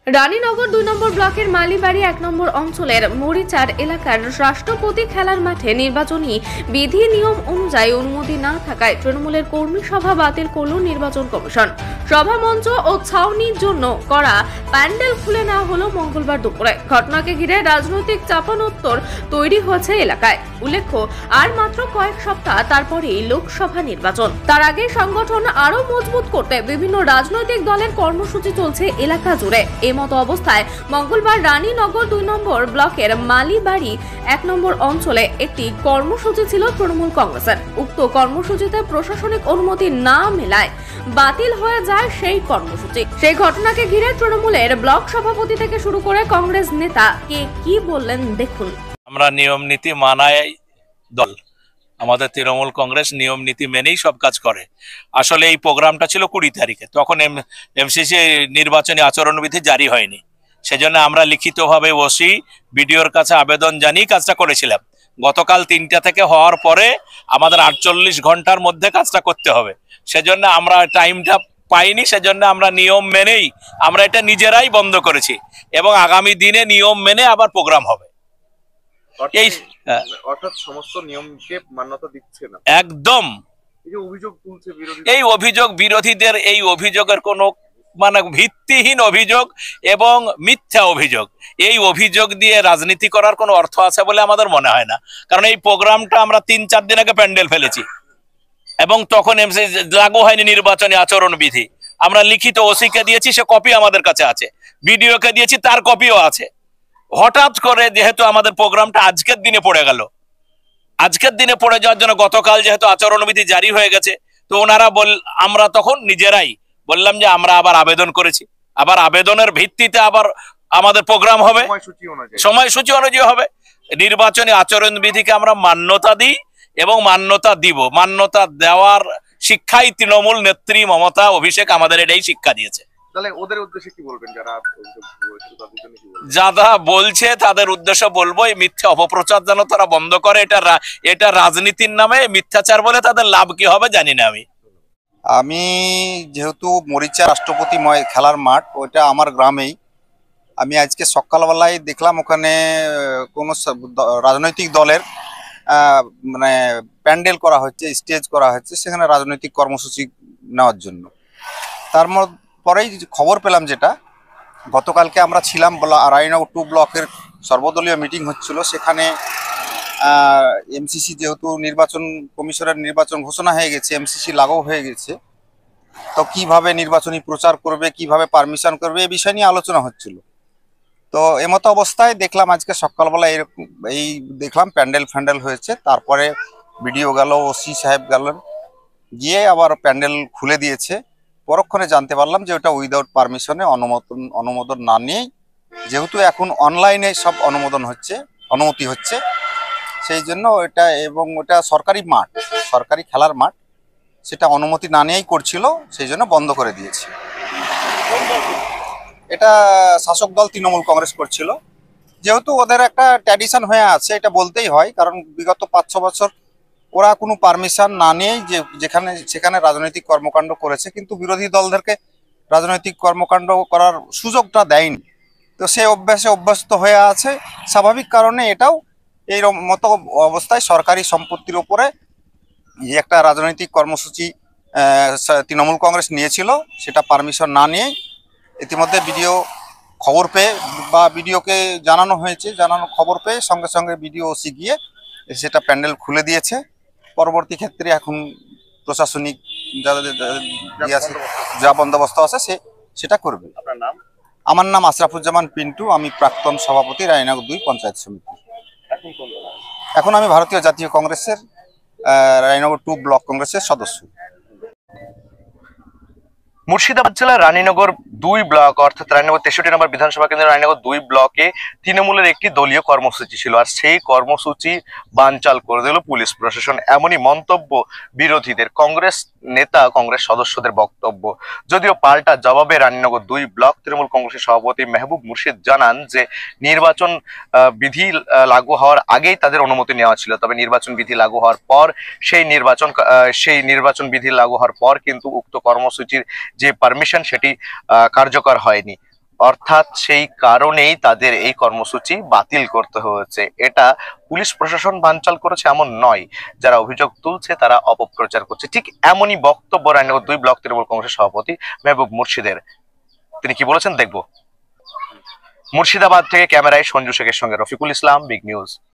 রানীনগর ২ নম্বর ব্লকের মালিবাড়ি ১ নম্বর অঞ্চলের মরিচার এলাকার রাষ্ট্রপতি খেলার মাঠে নির্বাচনী বিধি নিয়ম অনুযায়ী অনুমতি না থাকায় তৃণমূলের কর্মী সভা বাতিল করল নির্বাচন কমিশন। সভা মঞ্চ ও ছাউনির জন্য করা প্যান্ডেল খুলে নেওয়া হলো মঙ্গলবার দুপুরে। ঘটনাকে ঘিরে রাজনৈতিক চাপানোত্তর তৈরি হয়েছে এলাকায়। উল্লেখ্য, আর মাত্র কয়েক সপ্তাহ তারপরেই লোকসভা নির্বাচন। তার আগে সংগঠন আরো মজবুত করতে বিভিন্ন রাজনৈতিক দলের কর্মসূচি চলছে এলাকা জুড়ে। মতো অবস্থায় মঙ্গলবার রানীনগর ২ নম্বর ব্লকের মালিবাড়ি ১ নম্বর অঞ্চলে একটি কর্মসূচি ছিল তৃণমূল কংগ্রেসের। উক্ত কর্মসূচিতে প্রশাসনিক অনুমতি না মেলায় বাতিল হয়ে যায় সেই কর্মসূচি। সেই ঘটনাকে ঘিরে তৃণমূলের ব্লক সভাপতি থেকে শুরু করে কংগ্রেস নেতা কে কি বললেন দেখুন। আমরা নিয়ম নীতি মানায় দল, আমাদের তৃণমূল কংগ্রেস নিয়ম নীতি মেনেই সব কাজ করে। আসলে এই প্রোগ্রামটা ছিল ২০ তারিখে, তখন এমসিসি নির্বাচনী আচরণবিধি জারি হয়নি। সেজন্য আমরা লিখিতভাবে ওসি বিডিওর কাছে আবেদন জানিয়ে কাজটা করেছিলাম। গতকাল ৩টা থেকে হওয়ার পরে আমাদের ৪৮ ঘন্টার মধ্যে কাজটা করতে হবে, সেজন্য আমরা টাইমটা পাইনি। সেজন্য আমরা নিয়ম মেনেই আমরা এটা নিজেরাই বন্ধ করেছি এবং আগামী দিনে নিয়ম মেনে আবার প্রোগ্রাম হবে। এই অর্থাৎ সমস্ত নিয়মকে মান্যতা দিচ্ছে না একদম। এই অভিযোগ বিরোধীদের, এই অভিযোগের কোনো মানে ভিত্তিহীন অভিযোগ এবং মিথ্যা অভিযোগ। এই অভিযোগ দিয়ে রাজনীতি করার কোনো অর্থ আছে বলে আমাদের মনে হয় না। কারণ এই প্রোগ্রামটা আমরা ৩-৪ দিন আগে প্যান্ডেল ফেলেছি এবং তখন এমসিসি লাগু হয়নি নির্বাচনী আচরণ বিধি। আমরা লিখিত ওসিকে দিয়েছি, সে কপি আমাদের কাছে আছে, বিডিওকে দিয়েছি, তার কপিও আছে। হঠাৎ করে যেহেতু আমাদের প্রোগ্রামটা আজকের দিনে পড়ে গেল, আজকের দিনে পড়ে যাওয়ার জন্য গতকাল যেহেতু আচরণবিধি জারি হয়ে গেছে, তো ওনারা আমরা তখন নিজেরাই বললাম যে আমরা আবার আবেদন করেছি, আবার আবেদনের ভিত্তিতে আবার আমাদের প্রোগ্রাম হবে, সময়সূচি অনুযায়ী হবে। নির্বাচনী আচরণবিধিকে আমরা মান্যতা দিই এবং মান্যতা দিব। মান্যতা দেওয়ার শিক্ষাই তৃণমূল নেত্রী মমতা অভিষেক আমাদের এটাই শিক্ষা দিয়েছে। ওদের উদ্দেশ্যে কি বলবেন? যারা বলছে তাদের উদ্দেশ্যে বলবো, এই মিথ্যা অপপ্রচার যেন তারা বন্ধ করে। এটা রাজনীতির নামে মিথ্যাচার বলে তাদের লাভ কি হবে জানি না। আমি যেহেতু মরিচা রাষ্ট্রপতি খেলার মাঠ ওইটা আমার গ্রামেই, আমি আজকে সকালবেলায় দেখলাম ওখানে কোনো রাজনৈতিক দলের মানে প্যান্ডেল করা হচ্ছে, স্টেজ করা হচ্ছে, সেখানে রাজনৈতিক কর্মসূচি নেওয়ার জন্য। তার পরেই খবর পেলাম যেটা গতকালকে আমরা ছিলাম রানীনগর 2 ব্লকের সর্বদলীয় মিটিং হচ্ছিল, সেখানে এমসিসি যেহেতু নির্বাচন কমিশনের নির্বাচন ঘোষণা হয়ে গেছে, এমসিসি লাগু হয়ে গেছে, তো কিভাবে নির্বাচনী প্রচার করবে, কিভাবে পারমিশন করবে, এই বিষয় নিয়ে আলোচনা হচ্ছিল। তো এমতো অবস্থায় দেখলাম আজকে সকালবেলা এই দেখলাম প্যান্ডেল হয়েছে। তারপরে বিডিও গেল, ওসি সাহেব গেলেন, গিয়ে আবার প্যান্ডেল খুলে দিয়েছে। পরক্ষণে জানতে পারলাম যে ওটা উইদাউট পারমিশনে অনুমোদন না নিয়েই, যেহেতু এখন অনলাইনে সব অনুমতি হচ্ছে, সেই জন্য এটা, এবং ওটা সরকারি মাঠ, সরকারি খেলার মাঠ, সেটা অনুমতি না নিয়েই করছিল, সেই জন্য বন্ধ করে দিয়েছে। এটা শাসক দল তৃণমূল কংগ্রেস করছিল। যেহেতু ওদের একটা ট্র্যাডিশন হয়ে আছে, এটা বলতেই হয়, কারণ বিগত ৫-৬ বছর ওরা কোনো পারমিশন না নিয়েই সেখানে রাজনৈতিক কর্মকাণ্ড করেছে, কিন্তু বিরোধী দলদেরকে রাজনৈতিক কর্মকাণ্ড করার সুযোগটা দেয়নি। তো সে অভ্যস্ত হয়ে আছে, স্বাভাবিক কারণে এটাও এই মতো অবস্থায় সরকারি সম্পত্তির উপরে যে একটা রাজনৈতিক কর্মসূচি তৃণমূল কংগ্রেস নিয়েছিল, সেটা পারমিশন না নিয়ে ইতিমধ্যে বিডিও খবর পেয়ে বা বিডিওকে জানানো হয়েছে, খবর পেয়ে সঙ্গে সঙ্গে বিডিও ওসি গিয়ে সেটা প্যান্ডেল খুলে দিয়েছে। পরবর্তী ক্ষেত্রে এখন প্রশাসনিক যা বন্দোবস্ত আছে সেটা করবে। আমার নাম আশরাফুজ্জামান পিন্টু, আমি প্রাক্তন সভাপতি রানীনগর ২ পঞ্চায়েত সমিতি। এখন আমি ভারতীয় জাতীয় কংগ্রেসের রানীনগর 2 ব্লক কংগ্রেসের সদস্য। মুর্শিদাবাদ জেলার রানীনগর 2 ব্লক অর্থাৎ রানীনগর ৬৩ নম্বর বিধানসভা কেন্দ্রের রানীনগর 2 ব্লকে তৃণমূলের একটি দলীয় কর্মসূচি ছিল, আর সেই কর্মসূচি বানচাল করে দিল পুলিশ প্রশাসন। এমনই মন্তব্য বিরোধীদের। কংগ্রেস নেতা, কংগ্রেস সদস্যদের বক্তব্য। যদিও পাল্টা জবাবে রানীনগর 2 ব্লক তৃণমূল কংগ্রেসের সভাপতি মেহবুব মুর্শিদ জানান যে নির্বাচন বিধি লাগু হওয়ার আগেই তাদের অনুমতি নেওয়া ছিল, তবে নির্বাচন বিধি লাগু হওয়ার পর সেই নির্বাচন বিধি লাগু হওয়ার পর কিন্তু উক্ত কর্মসূচির যে পারমিশন সেটি কার্যকর হয়নি। অর্থাৎ সেই কারণেই তাদের এই কর্মসূচি বাতিল করতে হয়েছে। এটা পুলিশ প্রশাসন বানচাল করেছে এমন নয়, যারা অভিযোগ তুলছে তারা অপপ্রচার করছে। ঠিক এমনই বক্তব্য রানীনগর 2 ব্লক তৃণমূল কংগ্রেসের সভাপতি মেহবুব মুর্শিদের। তিনি কি বলেছেন দেখব। মুর্শিদাবাদ থেকে ক্যামেরায় সঞ্জু শেখের সঙ্গে রফিকুল ইসলাম, বিগ নিউজ।